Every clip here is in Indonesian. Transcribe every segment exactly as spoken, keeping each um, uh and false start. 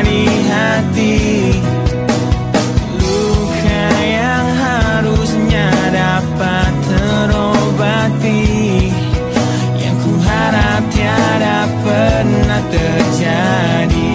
dari hati. Luka yang harusnya dapat terobati, yang ku harap tiada pernah terjadi.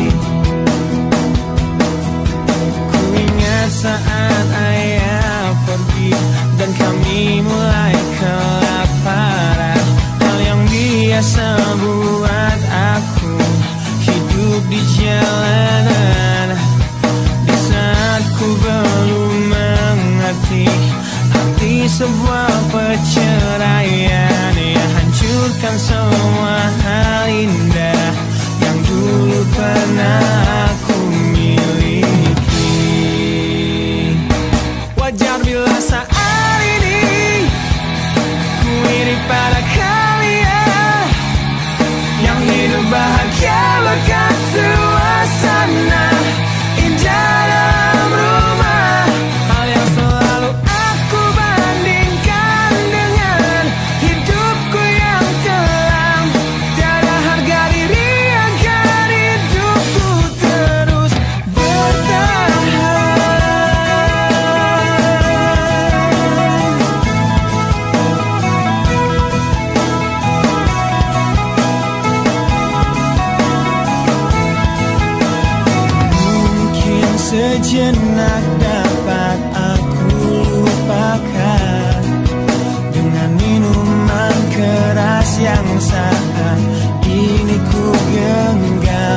Ku ingat saat ayah pergi dan kami mulai kelaparan. Hal yang biasa buat aku hidup di jalanan. Di saat ku belum mengerti arti sebuah perceraian yang hancurkan semua hal indah yang dulu pernah aku miliki. Wajar bila saat ini ku iri pada kalian yang hidup bahagia lekas suasana indah dalam rumah. Hal yang selalu aku bandingkan dengan hidupku yang kelam. Tiada harga diri agar hidupku terus bertahan. Mungkin sejenak dapat aku lupakan dengan minuman keras yang saat ini ku genggam,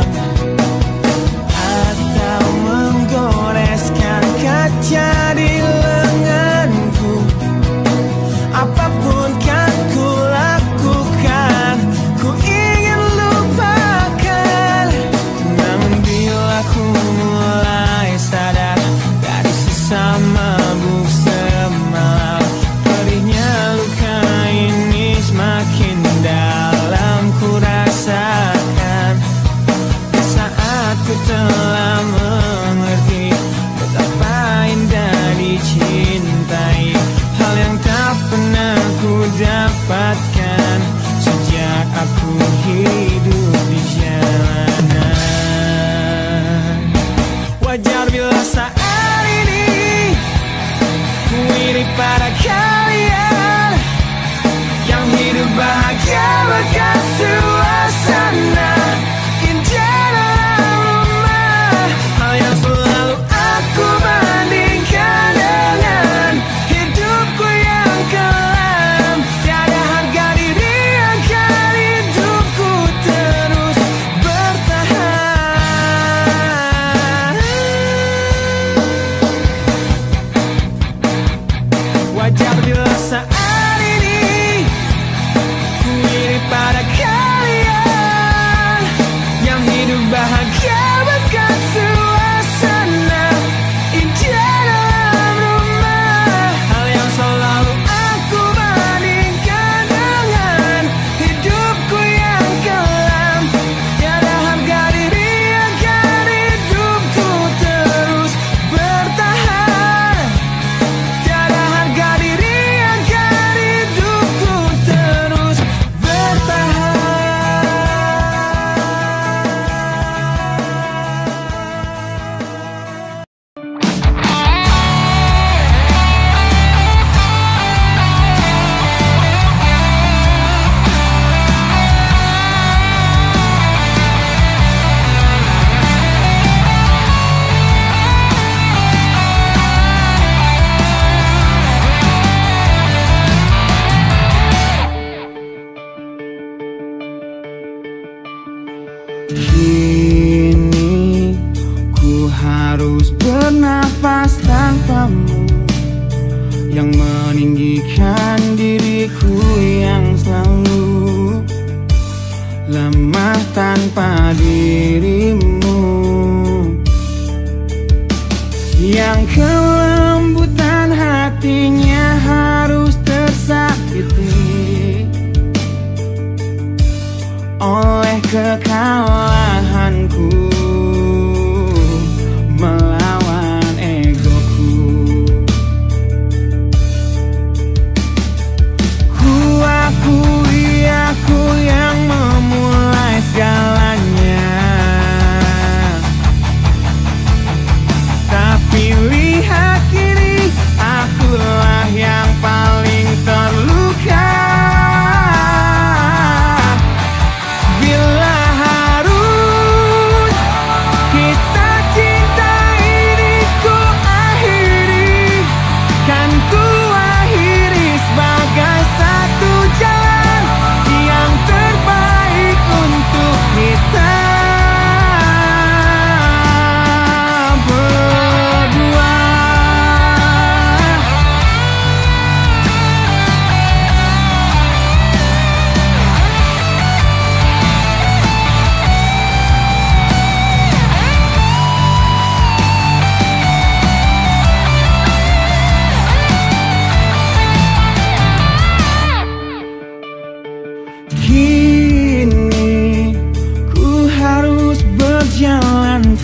atau menggoreskan kaca di lenganku. Apapun kan ku lakukan, ku ingin lupakan. Namun bila ku mulai sadar dari sisa mabuk semalam, perihnya luka ini semakin dalam ku rasakan. Saat ku telah mengerti betapa indah dicintai, hal yang tak pernah ku dapatkan sejak aku hidup di jalanan. Wajar bila saat ini ku iri pada kalian yang hidup bahagia lekas suasana indah dalam rumah. Hal yang selalu aku bandingkan dengan hidupku yang kelam. Tiada harga diri agar hidupku terus bertahan. Wajar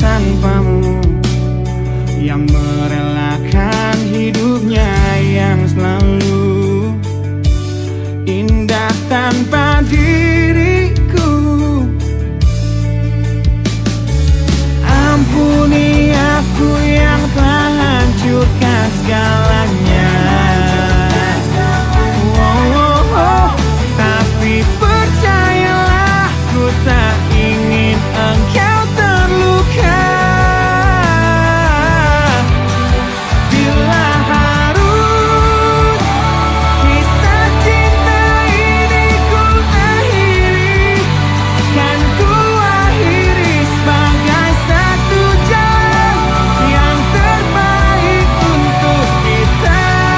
tanpamu, yang merelakan hidupnya yang selalu indah tanpa diriku. Ampuni aku yang telah hancurkan segalanya. Oh, oh, oh. Tapi percayalah, ku tak ingin engkau terluka. Bila harus kisah cinta ini ku akhiri, kan ku akhiri sebagai satu jalan yang terbaik untuk kita.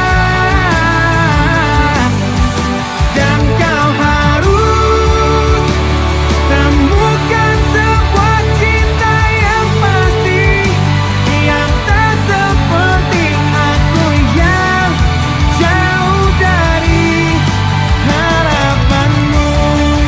Dan kau harus temukan sebuah cinta yang pasti, yang tak seperti aku yang jauh dari harapanmu.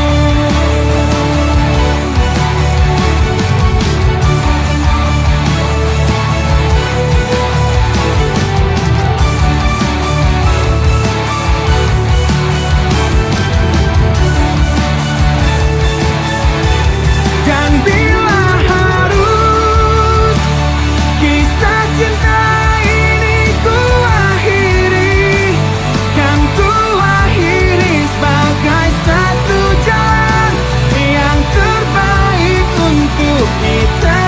Dan bila harus kisah cinta ini ku akhiri, kan ku akhiri sebagai satu jalan yang terbaik untuk kita.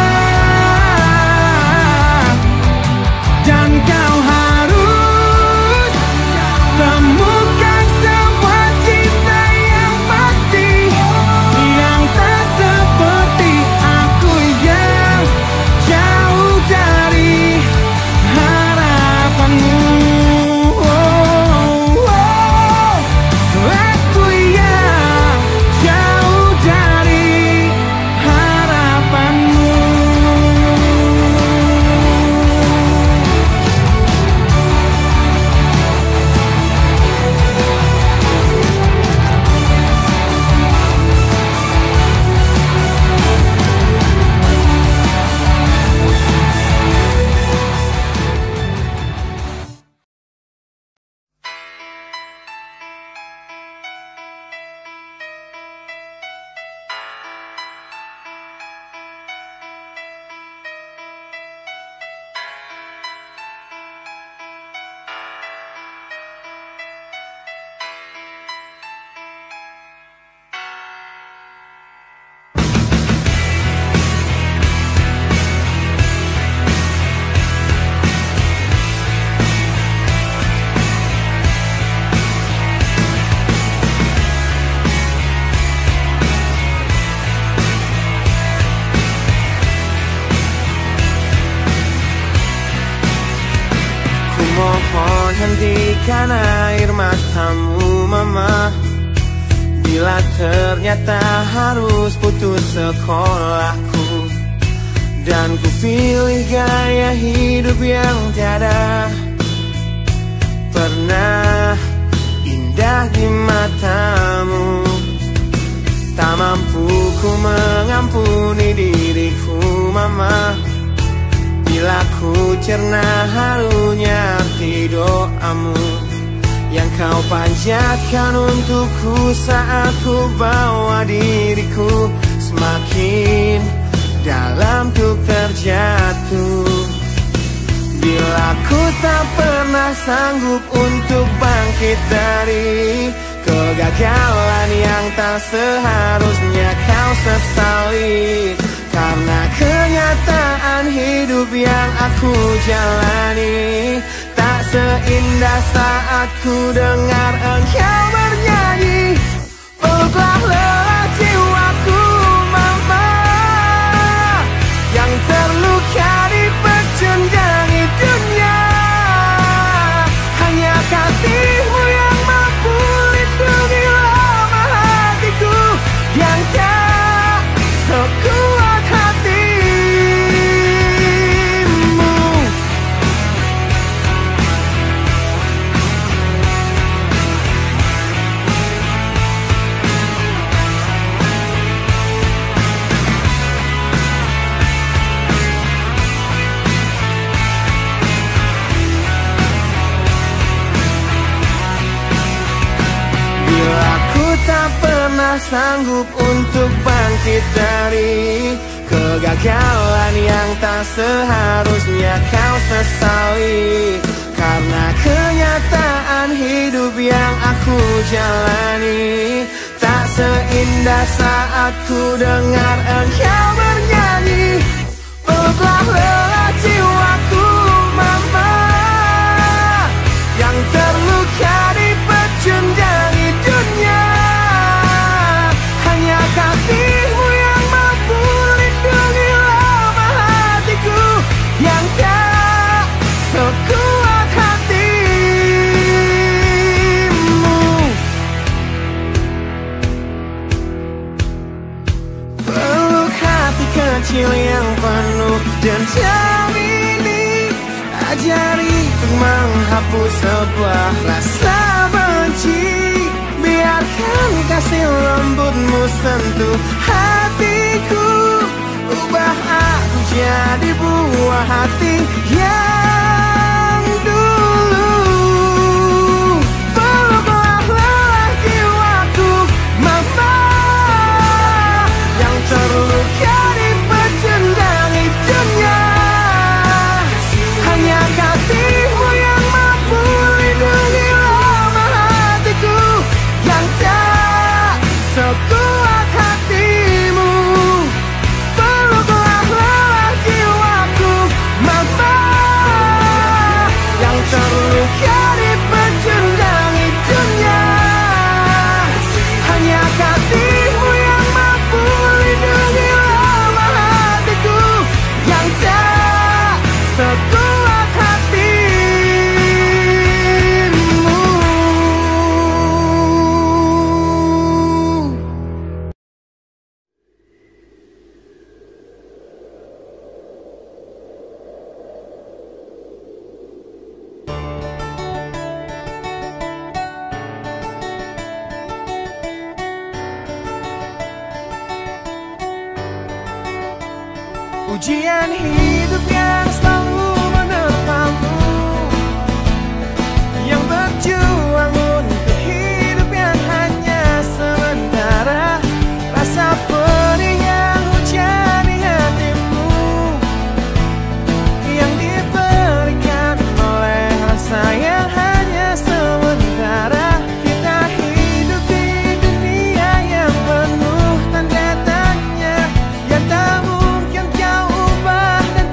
Dan kau harus temukan sebuah cinta yang pasti, yang tak seperti aku yang jauh dari harapanmu. Oh, oh, aku yang jauh dari harapanmu. Mohon hentikan air matamu, mama. Bila ternyata harus putus sekolahku, dan ku pilih gaya hidup yang tiada pernah indah di matamu. Tak mampu ku mengampuni diriku, mama. Bila ku cerna harunya arti doamu yang kau panjatkan untukku saat ku bawa diriku semakin dalam untuk terjatuh. Bila ku tak pernah sanggup untuk bangkit dari kegagalan yang tak seharusnya kau sesali, karena kenyataan hidup yang aku jalani tak seindah saat ku dengar engkau bernyanyi. Peluklah lelah jiwaku, mama, yang terluka di pecundangi dunia. Hanya kasihmu yang mampu lindungi lemah hatiku yang tak sekuat hatimu. pernah sanggup untuk bangkit dari kegagalan yang tak seharusnya kau sesali. Karena kenyataan hidup yang aku jalani tak seindah saat ku dengar engkau bernyanyi. Peluklah lelah jiwaku mama, yang terluka dipecundangi dunia. Hanya kasihmu yang mampu lindungi lemah hatiku yang tak sekuat hatimu. Peluk hati kecil yang penuh dendam ini, ajari untuk menghapus sebuah rasa benci. Biarkan kasih lembutmu sentuh hatiku, ubah aku jadi buah hati yang dulu. Peluklah lelah jiwaku mama, yang terluka dipecundangi dunia. Hanya kasihmu yang mampu lindungi lemah hatiku yang tak sekuat hatimu. Peluklah lelah jiwaku mama, yang terluka dipecundangi dunia. Hanya kasihmu yang mampu lindungi lemah hatiku yang tak sekuat hatimu. Ujian hidup yang selalu menerpamu, yang berjuang untuk hidup yang hanya sementara. Rasa pedih yang hujani hatimu, yang diberikan oleh rasa yang hanya sementara. Kita hidup di dunia yang penuh tanda tanya, yang tak mungkin kau ubah dan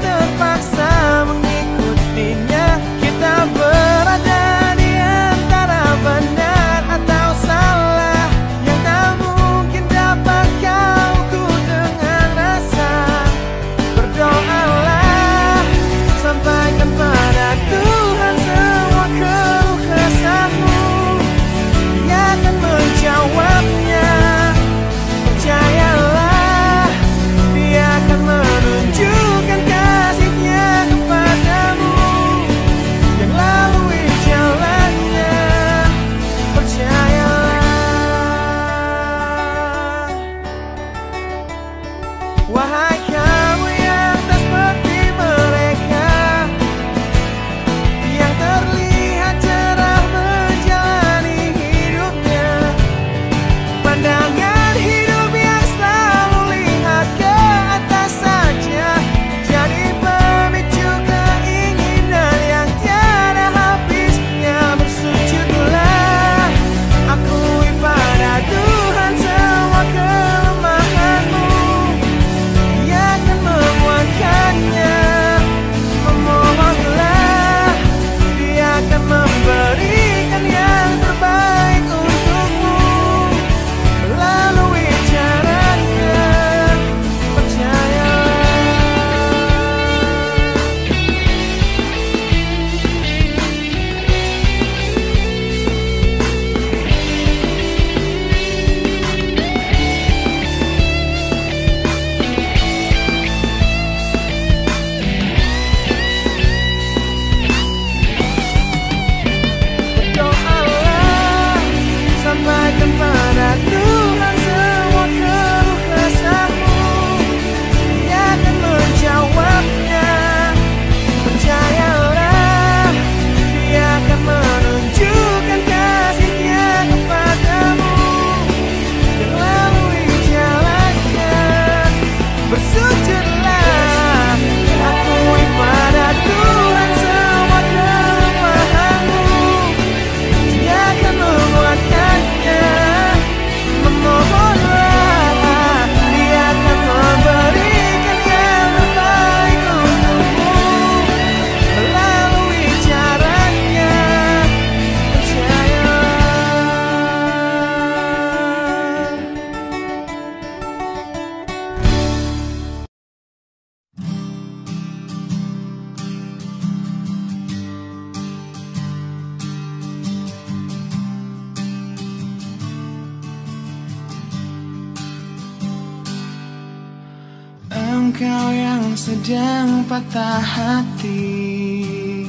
Engkau yang sedang patah hati,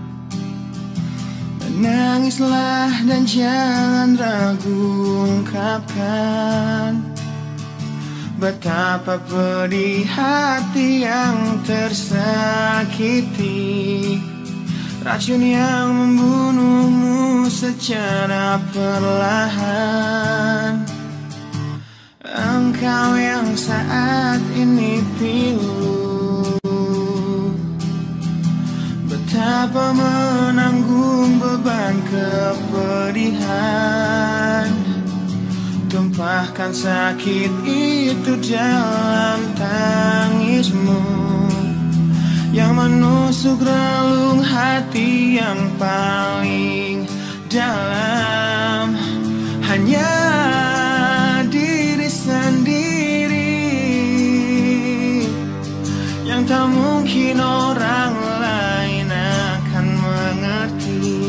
menangislah dan jangan ragu ungkapkan betapa pedih hati yang tersakiti, racun yang membunuhmu secara perlahan. Engkau yang saat ini pilu, betapa menanggung beban kepedihan, tumpahkan sakit itu dalam tangismu yang menusuk relung hati yang paling dalam. Hanya diri sendiri yang tak mungkin orang lain akan mengerti.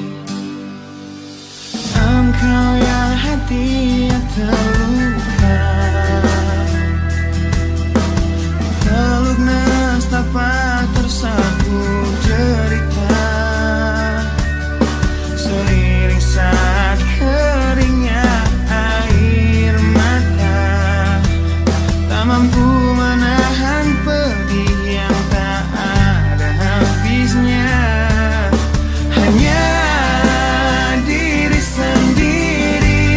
Engkau yang hatinya terluka, peluk nestapa tersapu derita, seiring saat keringnya air mata, tak mampu menahan pedih yang tak ada habisnya. Hanya diri sendiri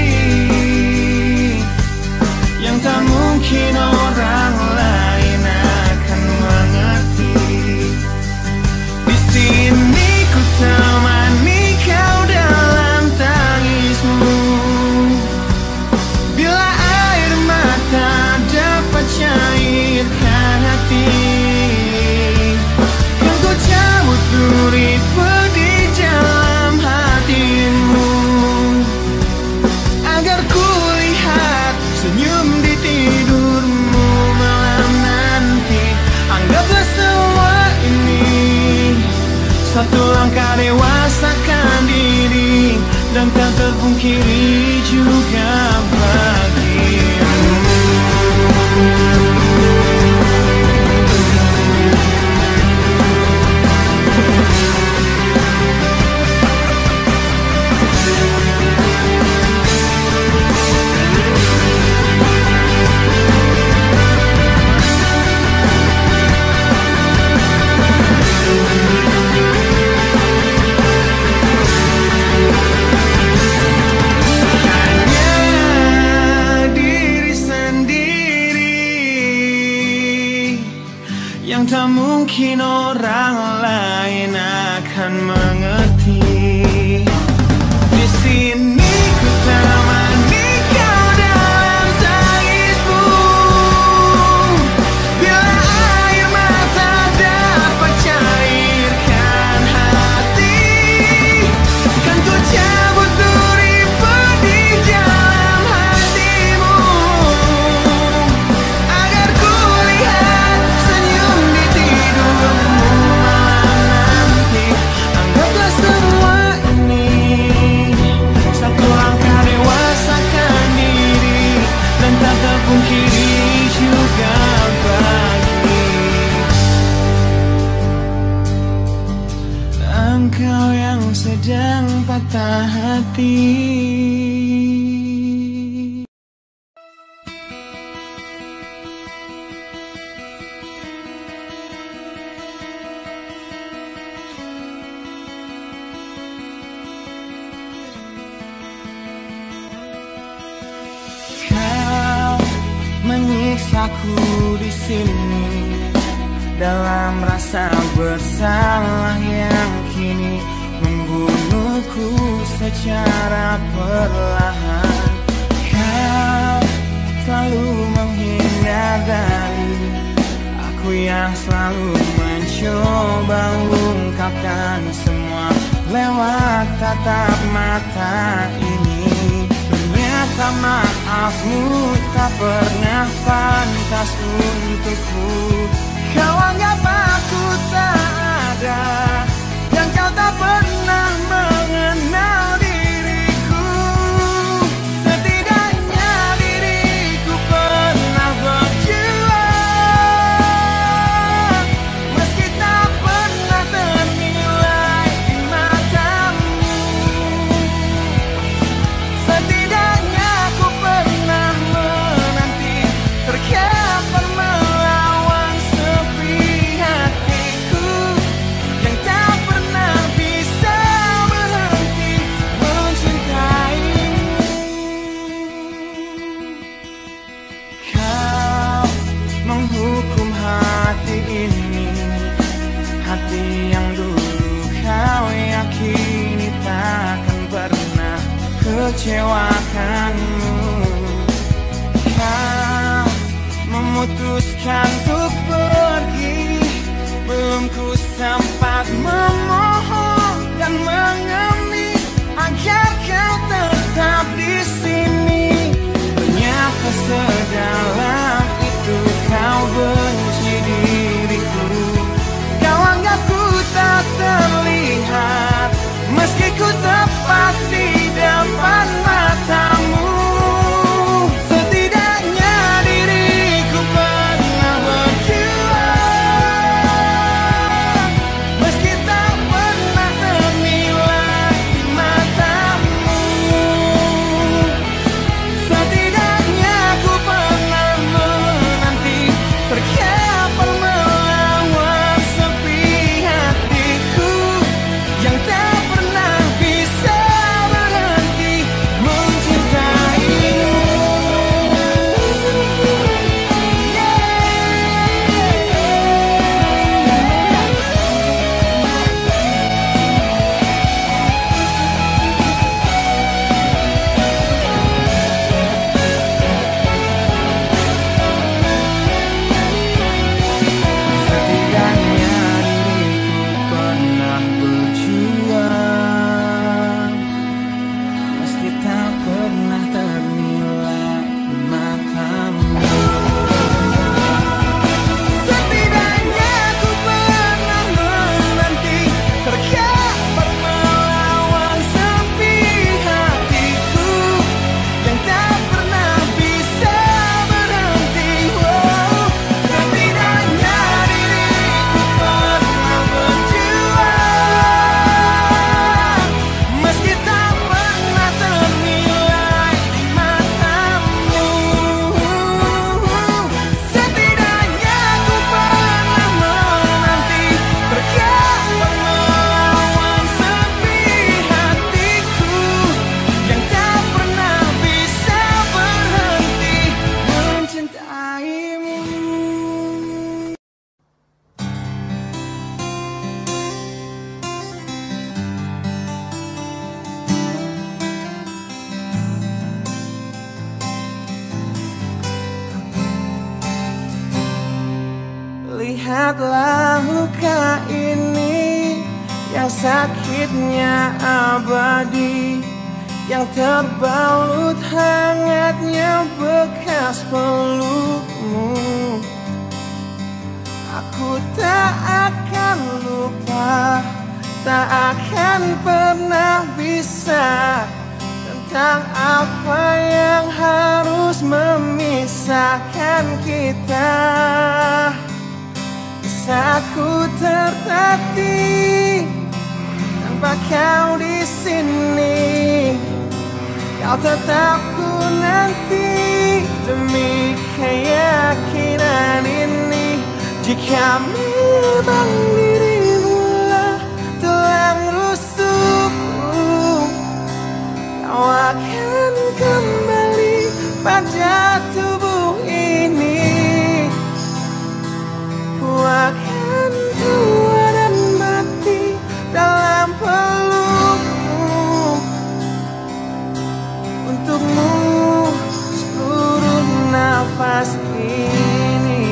yang tak mungkin orang lain akan mengerti. Di sini ku temani kau dalam tangismu, bila air mata dapat cairkan hati, kan ku cabut duri pedih dalam hatimu, agar ku lihat senyum di tidurmu malam nanti. Anggaplah semua ini satu langkah dewasakan diri, dan tak terpungkiri juga bagimu. Yang tak mungkin orang lain akan mengerti. Di sini ku temani kau dalam tangismu, bila air mata dapat cairkan hati, kan ku cabut duri pedih dalam hatimu, agar ku lihat senyum di tidurmu malam nanti. Anggaplah semua ini satu langkah dewasakan diri, dan tak terpungkiri juga bagi engkau yang sedang patah hati. Menyiksaku di sini dalam rasa bersalah yang kini membunuhku secara perlahan. Kau selalu menghindar dari aku yang selalu mencoba ungkapkan semua lewat tatap mata ini. Ternyata maafmu tak pernah pantas untukku. Kau anggap aku tak ada, dan kau tak pernah mengenal diriku. Setidaknya diriku pernah berjuang hati yang dulu kau yakini takkan pernah kecewakanmu. Kau memutuskan untuk pergi, belum ku sempat memohon dan mengemis agar kau tetap di sini. Ternyata sedalam itu kau benci diriku. Kau anggap ku tak terlihat, meski ku tepat di depan matamu. Setidaknya diriku pernah berjuang, meski tak pernah ternilai di matamu. Setidaknya ku pernah menanti, terkapar melawan sepi hatiku yang tak pernah bisa berhenti mencintaimu. Setidaknya diriku pernah berjuang, meski tak pernah ternilai di matamu. Setidaknya ku pernah menanti, terkapar melawan sepi hatiku yang tak pernah bisa berhenti. Wow. Setidaknya diriku pernah berjuang, meski tak pernah ternilai di matamu. Setidaknya ku pernah menanti, terkapar melawan sepi hatiku yang tak pernah bisa berhenti mencintaimu. Lihatlah luka ini yang sakitnya abadi, yang terbalut hangatnya bekas pelukmu. Aku tak akan lupa, tak akan pernah bisa, tentang apa yang harus memisahkan kita. Saat ku tertatih tanpa kau di sini, kau tetap ku nanti demi keyakinan ini. Jika memang dirimu lah tulang rusukku, kau akan kembali pada tubuh ini. Ku akan tua dan mati dalam pelukmu, untukmu seluruh nafas ini.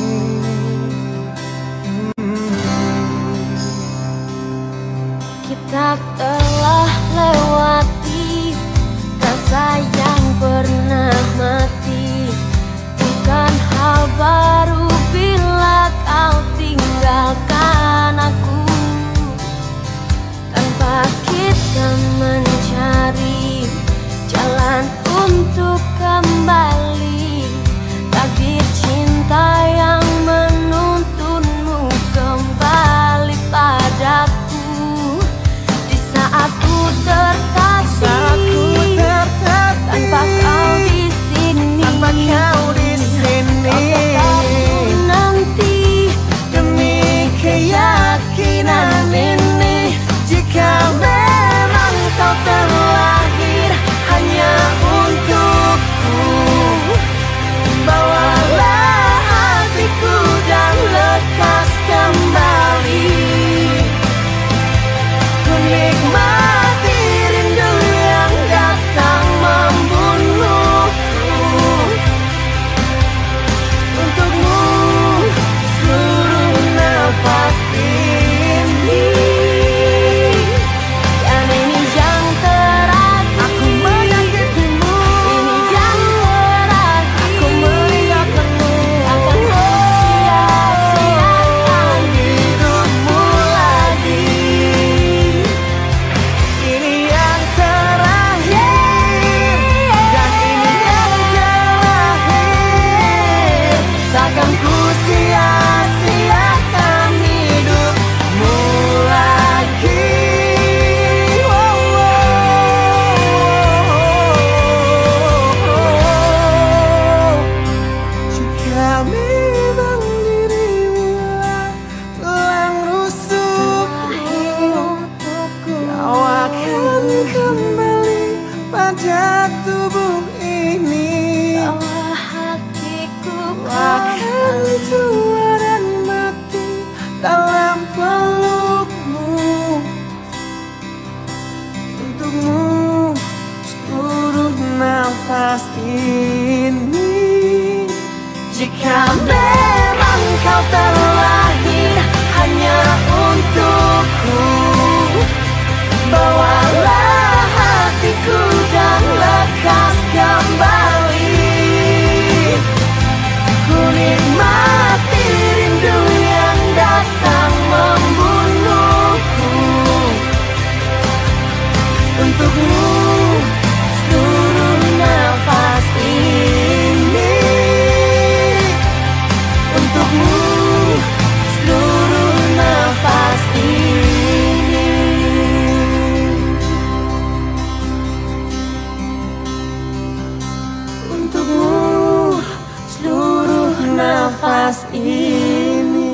Kita telah lewati rasa yang pernah mati. Bukan hal baru bila kau tinggalkan aku, tanpa kita mencari jalan untuk kembali. Takdir cinta yang menuntunmu kembali padaku di saat saja tubuh ini, bahwa hatiku akan tua dan mati dalam pelukmu. Untukmu seluruh nafas ini. Jika memang kau terlahir hanya untukku, bawalah hatiku dan lekas kembali. Ku nikmati rindu yang datang membunuhku. Untukmu seluruh nafas ini. Untukmu seluruh nafas ini. Untukmu seluruh nafas ini.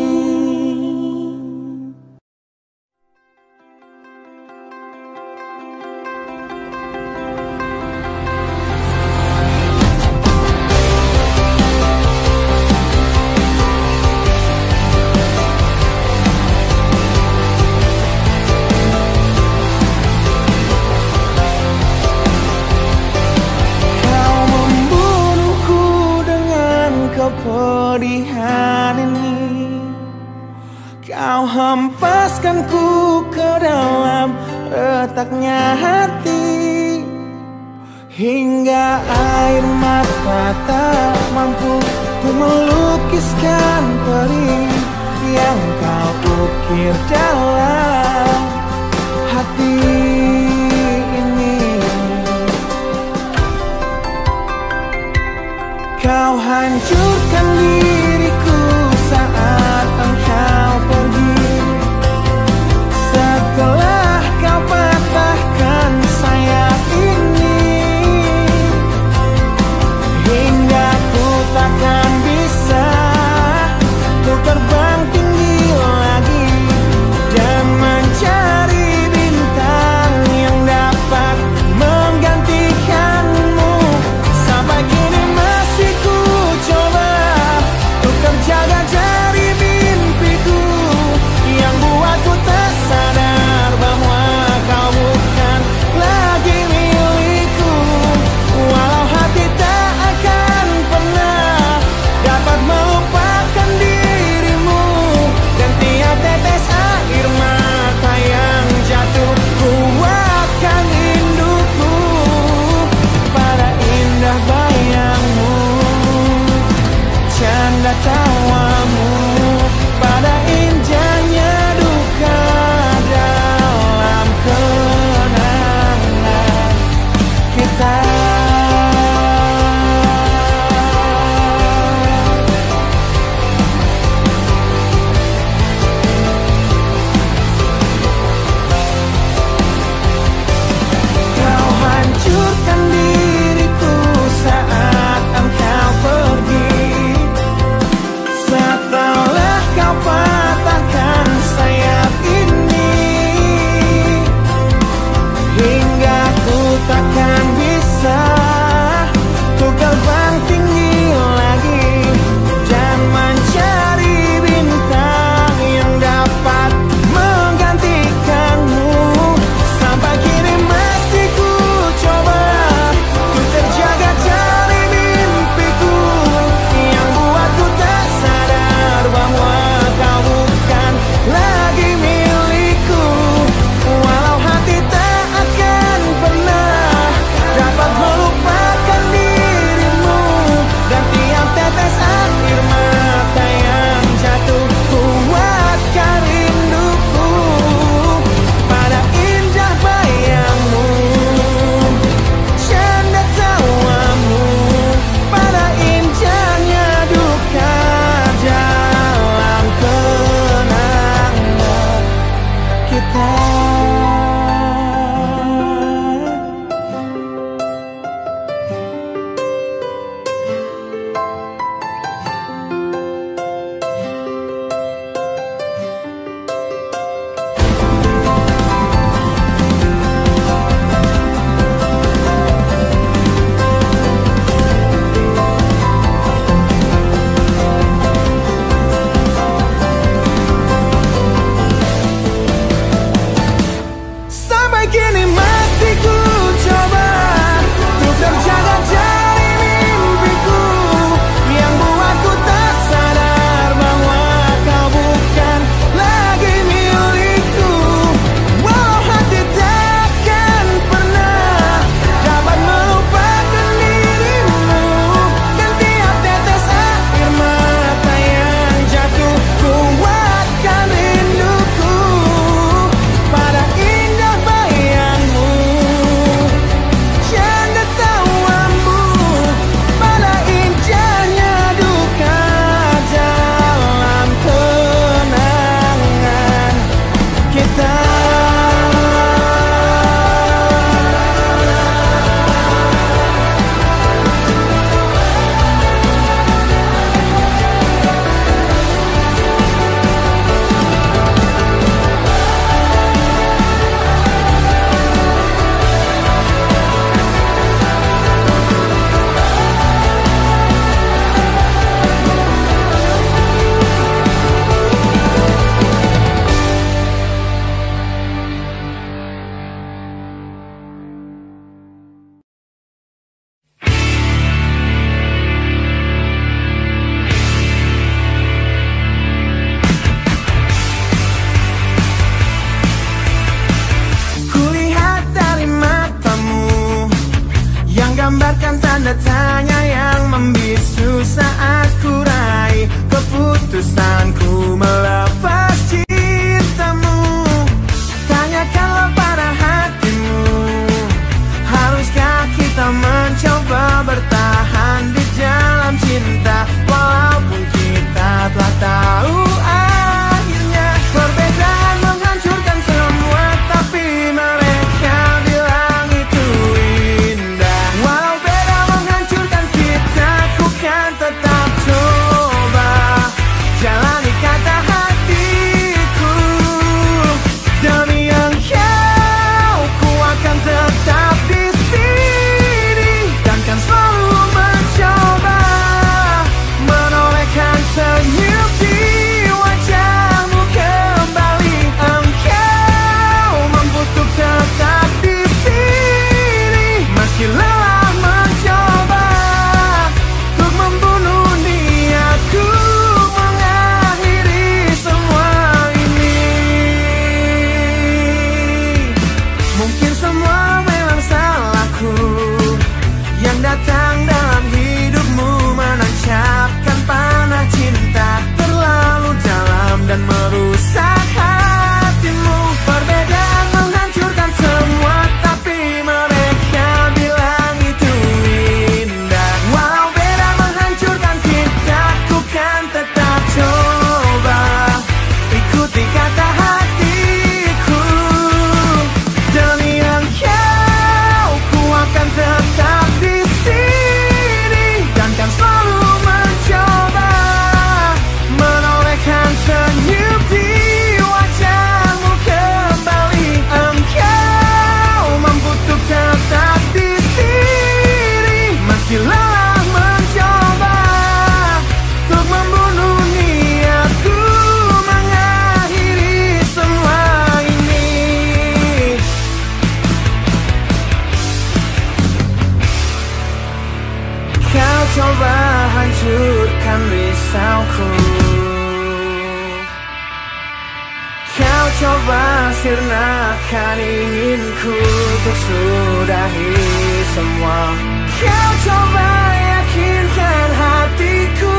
Kepedihan ini, kau hempaskanku ke dalam retaknya hati, hingga air mata tak mampu untuk melukiskan perih yang kau ukir dalam hati ini. Kau hancurkan diriku saat engkau pergi, setelah kau patahkan sayap ini, hingga ku takkan bisa untuk terbang tinggi lagi dan coba sirnakan inginku untuk sudahi semua. Kau coba yakinkan hatiku.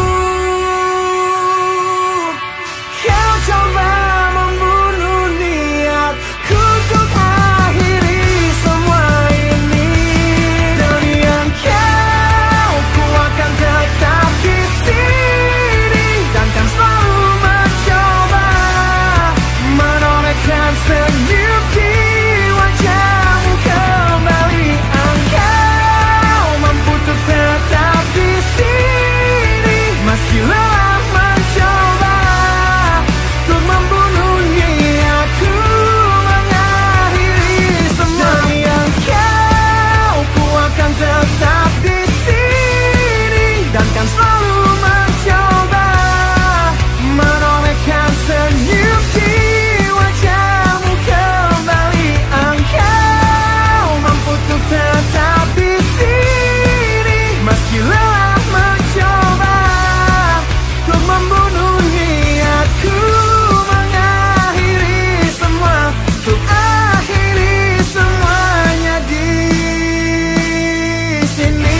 Kau coba membunuh niatku untuk akhiri semua ini. Dengan kau, ku akan tetap di sini dan kan selalu mencoba menorehkan senyum di wajahmu kembali. Engkau mampu untuk tetap di sini meski lelah mencoba untuk membunuh niatku mengakhiri semua. Dengan kau, ku akan tetap di sini dan kan selalu mencoba menorehkan senyum di wajahmu kembali. Engkau mampu untuk tetap di sini meski lelah mencoba untuk membunuh niatku mengakhiri semua, untuk akhiri semuanya di sini.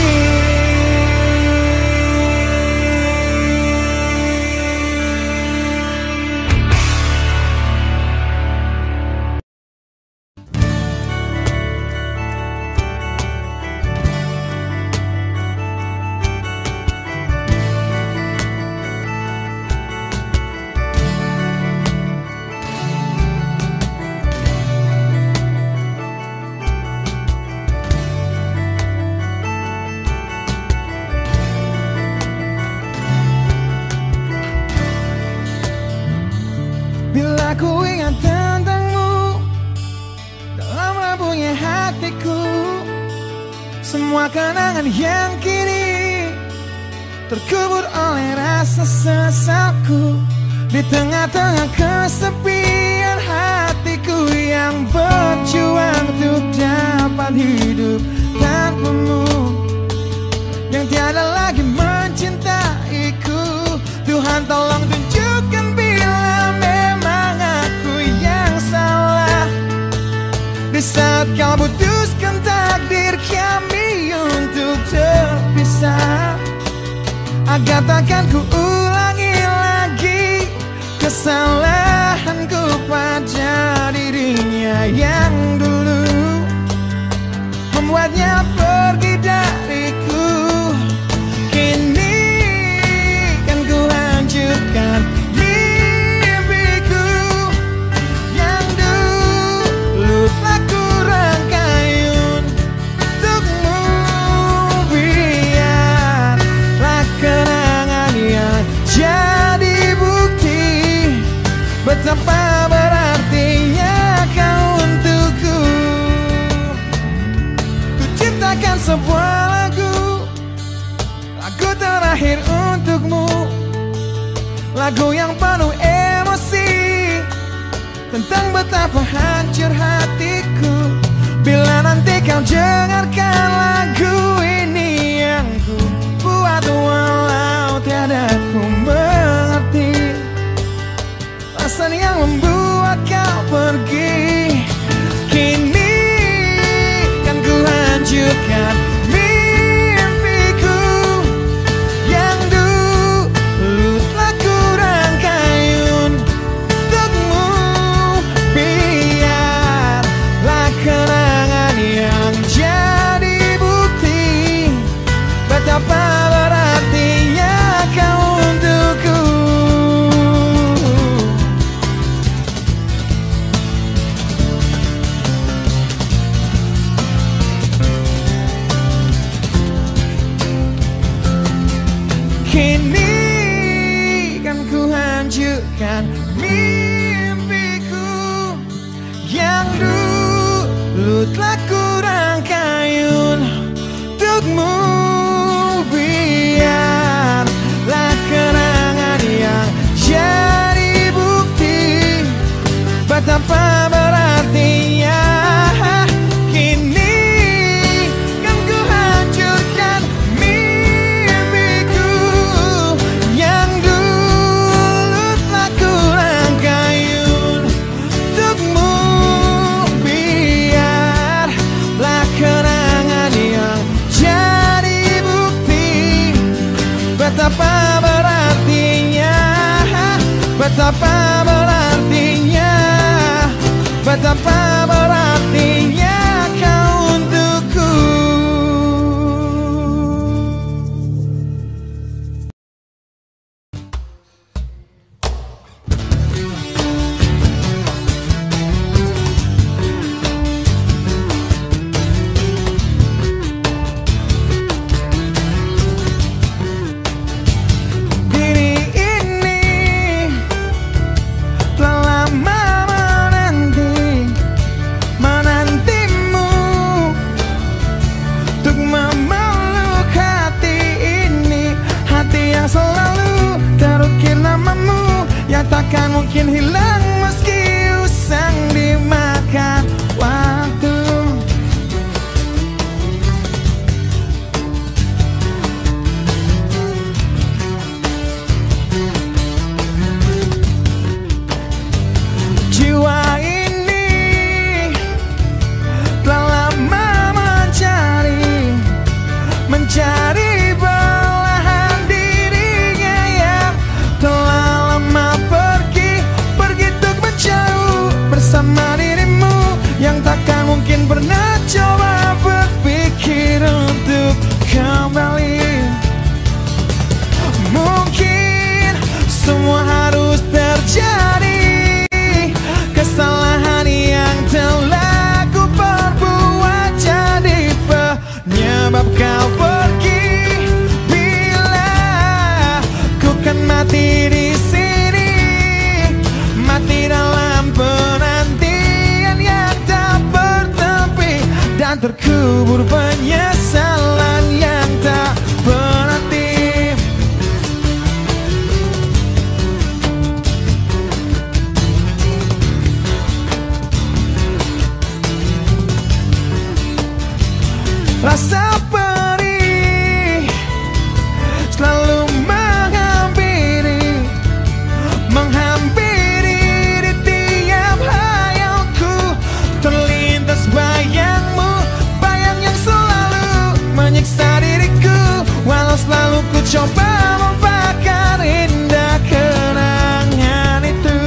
Bila ku ingat tentangmu dalam rapuhnya hatiku, semua kenangan yang kini terkubur oleh rasa sesalku. Di tengah-tengah kesepian hatiku yang berjuang untuk dapat hidup tanpamu, yang tiada lagi mencintaiku. Tuhan tolong tunjukkan bila memang aku yang salah. Di saat kau putuskan takdir kami untuk terpisah, agar takkan ku ulangi lagi kesalahanku pada dirinya yang dulu membuatnya pergi dariku. Kini kan ku hancurkan mimpiku yang dulu telah ku rangkai untukmu. Biarlah kenangan yang jadi bukti betapa berartinya kau untukku. Ku ciptakan sebuah lagu, lagu terakhir untukmu, lagu yang penuh emosi tentang betapa hancur hatiku. Bila nanti kau dengarkan lagu ini yang ku buat, walau tiada ku mengerti alasan yang membuat kau pergi. Kini kan ku hancurkan mimpiku yang dulu telah ku rangkai untukmu. Biarlah kenangan yang jadi bukti betapa berartinya kau untukku. Kini kan ku hancurkan mimpiku yang dulu telah ku rangkai untukmu. Biarlah kenangan yang jadi bukti betapa berartinya. Kini kan ku hancurkan mimpiku yang dulu telah ku rangkai dan terkubur penyesalan yang tak berarti. Rasa perih selalu menghampiri, menghampiri di tiap hayalku. Terlintas bayangmu, bayang yang selalu menyiksa diriku. Walau selalu ku coba melupakan indah kenangan itu.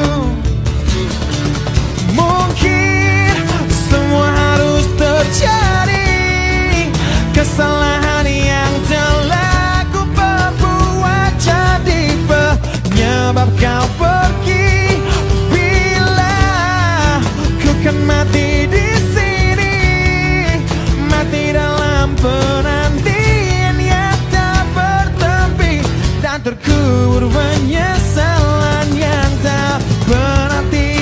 Mungkin semua harus terjadi, kesalahan yang telah ku perbuat jadi penyebab kau pergi. Bila ku kan mati di sini, mati dalam penantian yang tak bertepi, dan terkubur penyesalan yang tak berarti.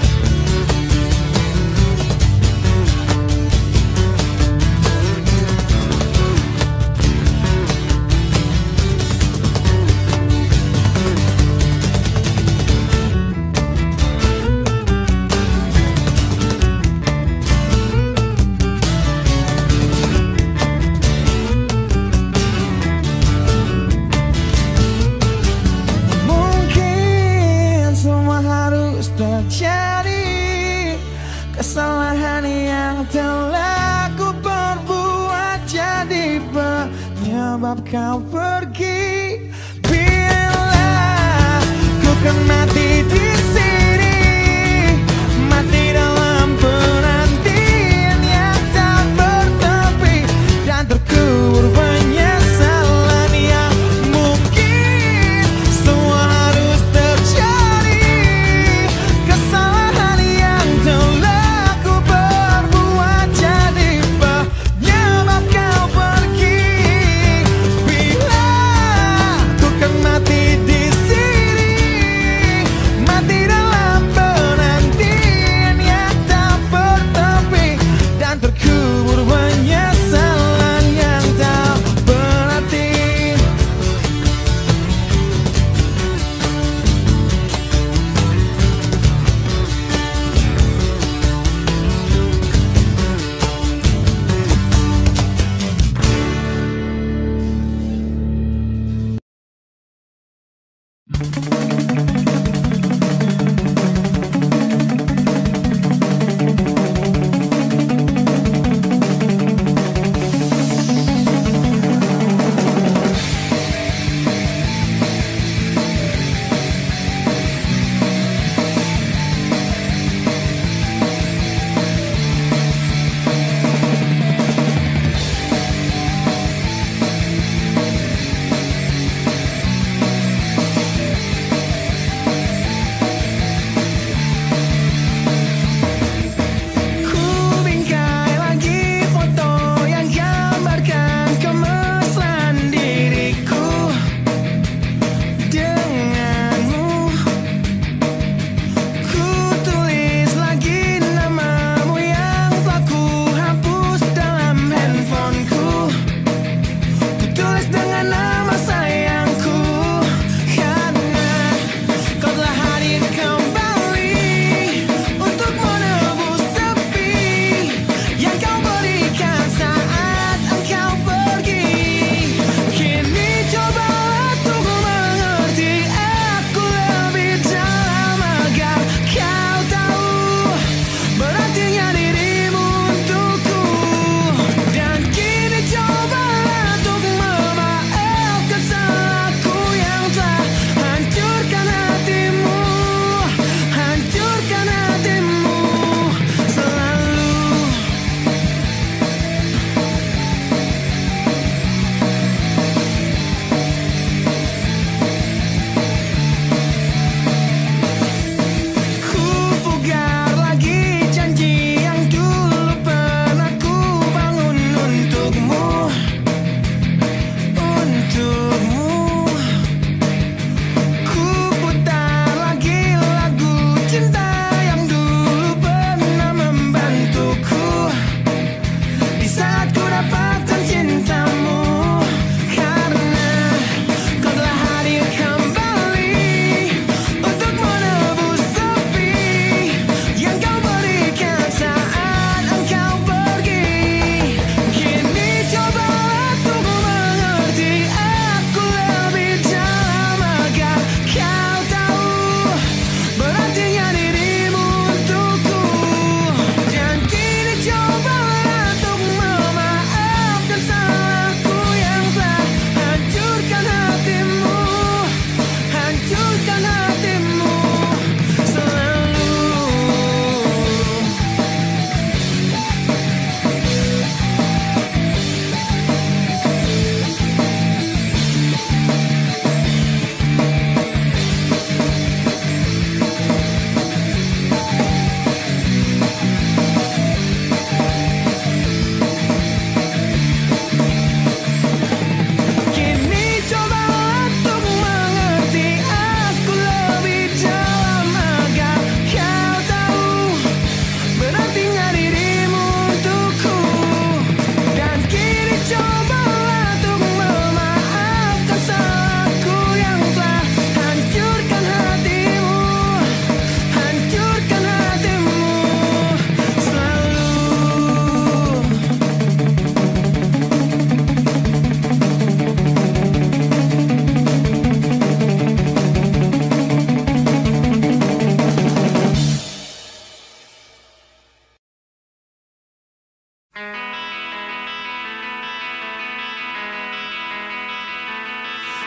Terjadi kesalahan yang telah ku perbuat jadi penyebab kau pergi. Bila ku kan mati di sini, mati dalam penantian yang tak bertepi, dan terkubur penyesalan yang mungkin semua harus terjadi. Kesalahan yang telah ku perbuat jadi penyebab kau pergi. Bila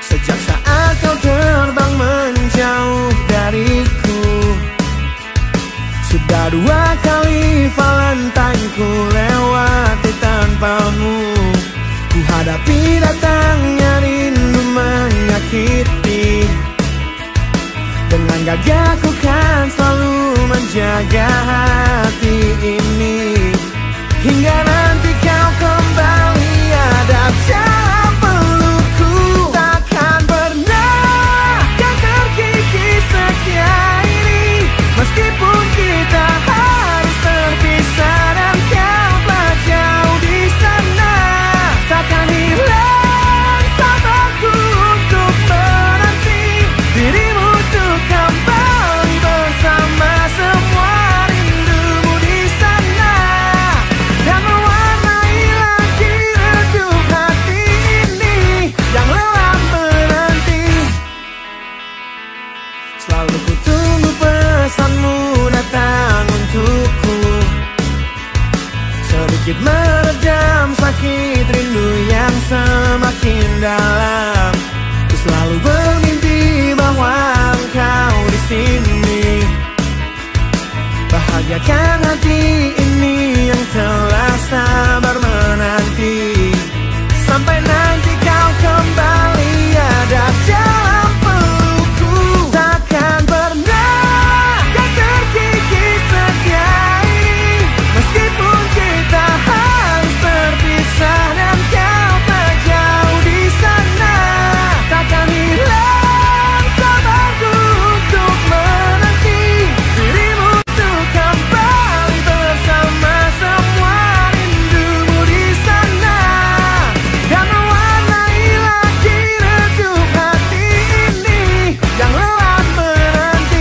Sejak saat kau terbang menjauh dariku, sudah dua kali Valentine ku lewati tanpamu. Ku hadapi datangnya rindu menyakiti, dengan gagah ku kan selalu menjaga hati ini. Hingga nanti kau kembali ada dalam pelukku, takkan pernah kau terkikis setia ini. Meskipun kita harus terpisah dan kau telah jauh di sana, takkan hilang sabarku untuk menanti dirimu untuk kembali bersama semua rindumu di sana, dan mewarnai lagi redup hati ini yang lelah menanti. Selalu ku tunggu pesanmu datang untukku, sedikit meredam sakit rindu yang semakin dalam. Ku selalu bermimpi bahwa engkau di sini, bahagiakan hati ini yang telah sabar menanti. Sampai nanti kau kembali ada dalam pelukku, takkan pernah kau terkikis setia ini. Meskipun kita harus terpisah dan kau telah jauh di sana, takkan hilang sabarku untuk menanti dirimu untuk kembali bersama semua rindumu di sana, dan mewarnai lagi redup hati ini yang lelah menanti.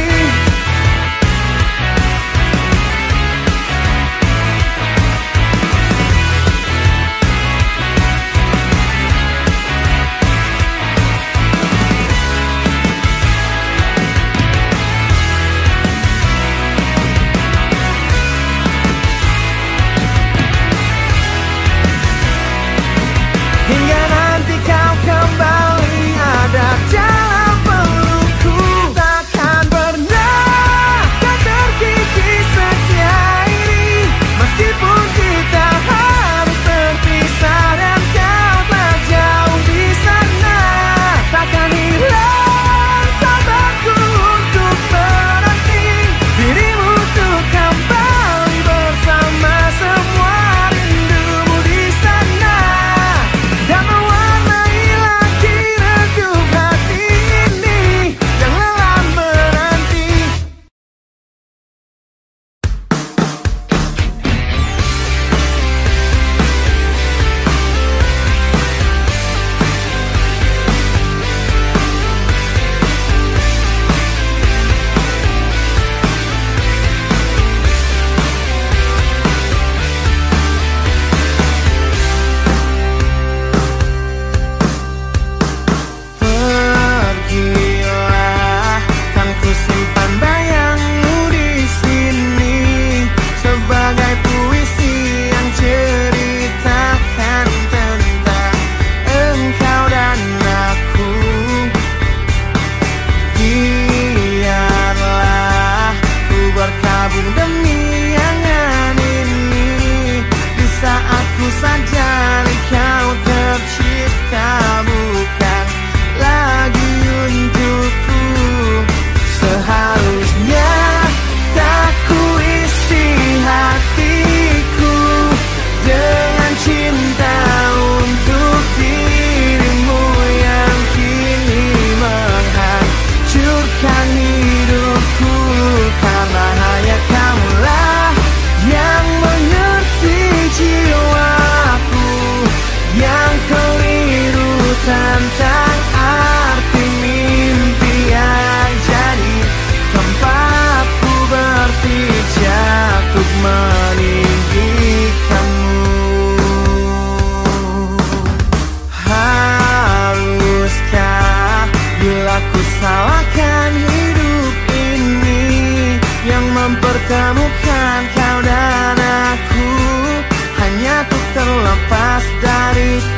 Hingga nanti kau kembali ada dalam pelukku, takkan pernah kau terkikis setia ini. Meskipun kita harus terpisah dan kau telah jauh di sana, takkan hilang sabarku untuk menanti dirimu untuk kembali bersama semua rindumu di sana, dan mewarnai lagi redup hati ini yang lelah menanti. Pergilah, kan ku simpan bayangmu di sini sebagai puisi yang ceritakan tentang engkau dan aku. Biarlah ku berkabung demi angan ini, di saat ku sadari kau tercipta bukan lagi untukku. Seharusnya tak ku isi hatiku dengan cinta untuk dirimu yang kini menghancurkan hidupku, karena hanya kamulah yang mengerti jiwaku yang keliru tentang arti mimpi yang jadi tempatku berpijak untuk meninggikanmu. Haruskah bila ku salahkan hidup ini yang mempertemukan kau dan aku, hanya untuk terlepas dari